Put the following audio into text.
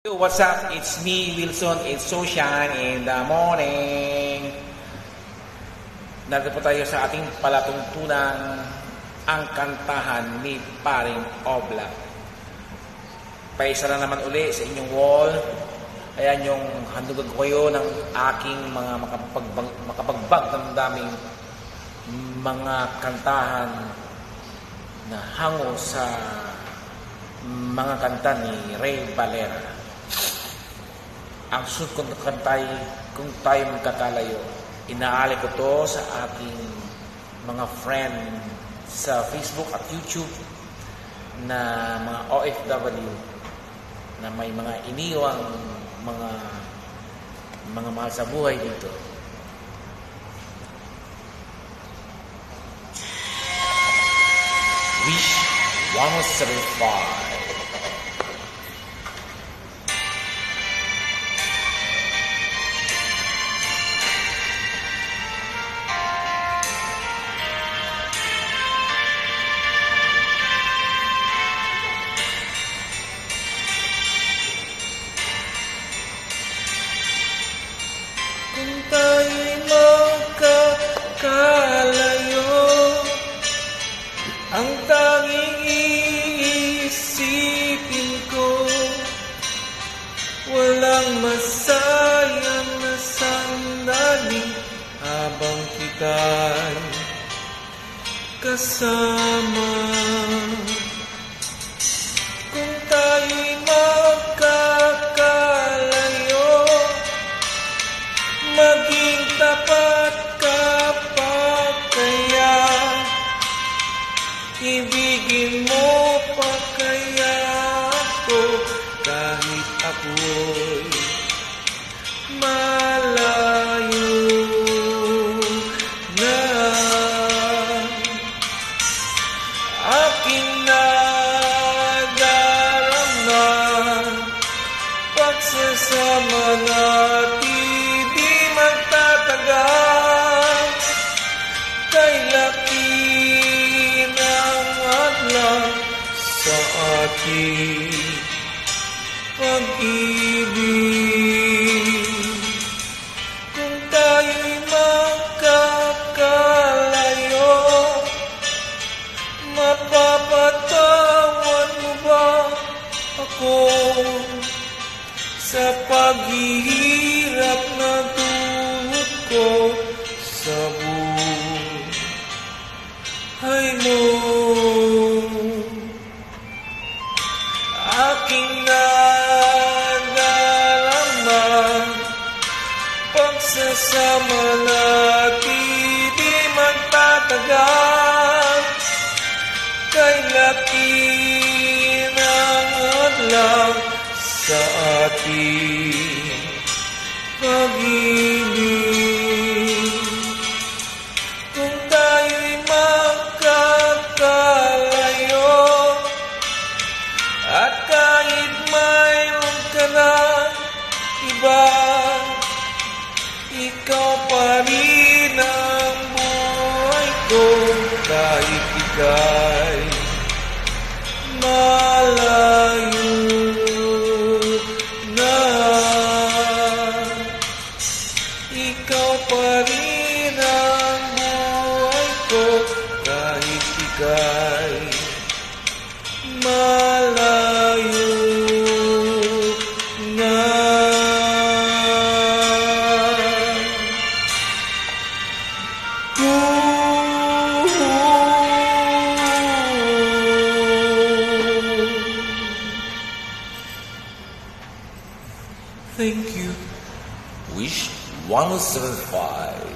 Yo, what's up? It's me, Wilson. It's Sunshine in the morning. Narito po tayo sa ating palatuntunan, ang kantahan ni Paring Obla. Paisa na naman uli sa inyong wall. Ayan yung handugan ko kayo ng aking mga makapagbag ng daming mga kantahan na hango sa mga kanta ni Ray Valera. Ang sunod kong kantay, kung tayo magkakalayo, inaali ko to sa ating mga friend sa Facebook at YouTube na mga OFW na may mga iniwang mga mahal sa buhay dito. Wish 175. Kung tayo'y magkakalayo, ang tanging iisipin ko, walang masayang na sandali habang kita'y kasama. Kung tayo'y magkakalayo, maging tapat ka pa kaya, ibigin mo pa kaya ako kahit ako'y malayo na. Aking nadarama, pagsasama natin di magtatagal, kay laki ng adlaw sa ating pag-ibig. Kung tayo'y magkakalayo, mapapatawad mo ba ako sa paghihirap na dulot ko sa buhay mo? Aking nadarama, pagsasama natin di magtatagal, kay laki ng adlaw sa ating pag-ibig. Kung tayo'y magkakalayo, at kahit mayroon ka na iba, ikaw pa rin ang buhay ko kahit ika'y malayo na. Ikaw pa rin ang buhay ko kahit ika'y malayo na. Thank you. Wish 175.